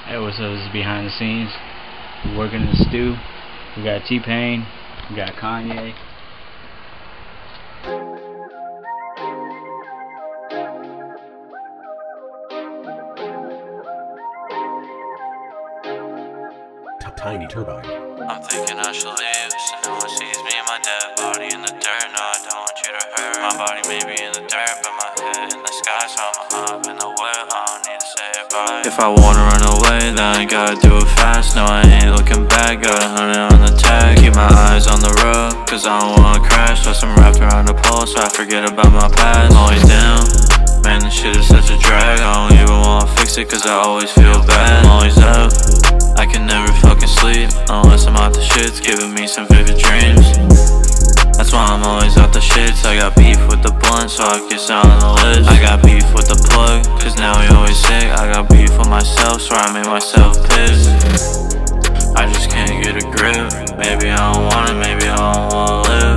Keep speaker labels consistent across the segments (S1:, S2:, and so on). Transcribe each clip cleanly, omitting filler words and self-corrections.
S1: Hey, what's up? This is behind the scenes. We're working in the stew. We got T-Pain, we got Kanye.
S2: TinyTurbine.
S3: I'm thinking I should leave, so no one sees me and my dead body in the dirt. No, I don't want you to hurt. My body may be in the dirt, but my head in the sky, so I'ma hop in the whip. I don't need to say it bye. If I wanna run away, then I gotta do it fast. No, I ain't looking back, got 100 on the tag. Keep my eyes on the road, cause I don't wanna crash. Plus I'm wrapped around the pole, so I forget about my past. I'm always down, man, this shit is such a drag. I don't even wanna fix it, cause I always feel bad. I'm always up, I can never fucking sleep unless I'm out the shits, giving me some vivid dreams. That's why I'm always out the shits. I got beef with the blunt, so I get on the list. I got beef with the plug, cause now we always sick. I got beef with myself, so I made myself pissed. I just can't get a grip. Maybe I don't want it, maybe I don't wanna live,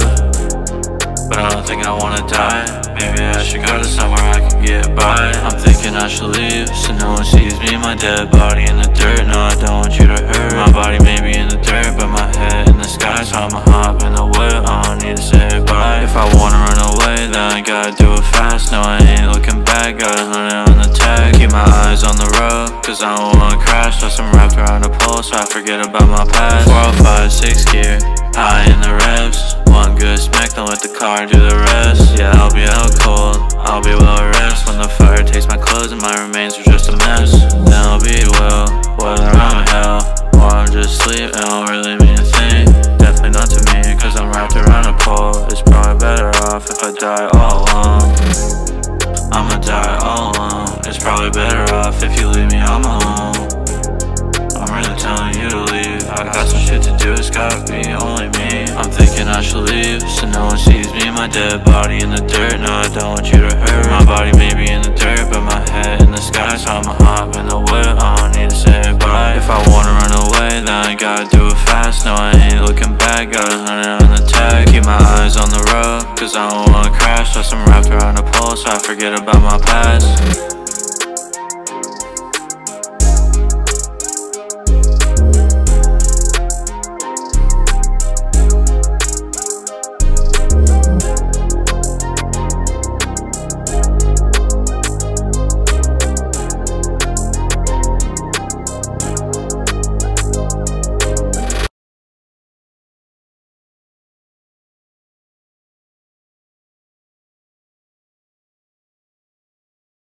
S3: but I don't think I wanna die. Maybe I should go to somewhere I can get by. I'm thinking I should leave, so no one sees me, my dead body in the dirt. No, I don't want you to hurt. My body may be in the dirt, but my head in the sky, so I'ma hop in the whip. I don't need to say bye. If I wanna run away, then I gotta do it fast. No, I ain't looking back, got 100 on the tag. Keep my eyes on the road, cause I don't wanna crash. Plus I'm wrapped around the pole, so I forget about my past. 405, 6 gear, high in the revs. One good smack, then let the car do the rest. Yeah, I'll be out cold, I'll be well rest. When the fire takes my clothes and my remains are just a mess, then I'll be well, whether I'm in hell or I'm just asleep. It don't really mean a thing, definitely not to me, cause I'm wrapped around a pole. It's probably better off if I die all alone. I'ma die all alone. It's probably better off if you leave me on my own. I'm really telling you to leave, I got some shit to do, it's gotta be only me. I'm thinking I should leave, so no one sees me, my dead body in the dirt. No, I don't want you to hurt. My body may be in the dirt, but my head in the sky, so I'ma hop in the whip. I don't need to say bye. If I wanna run away, then I gotta do it fast. No, I ain't looking back, got 100 on the tag. Keep my eyes on the road, cause I don't wanna crash. Plus I'm wrapped around the pole, so I forget about my past.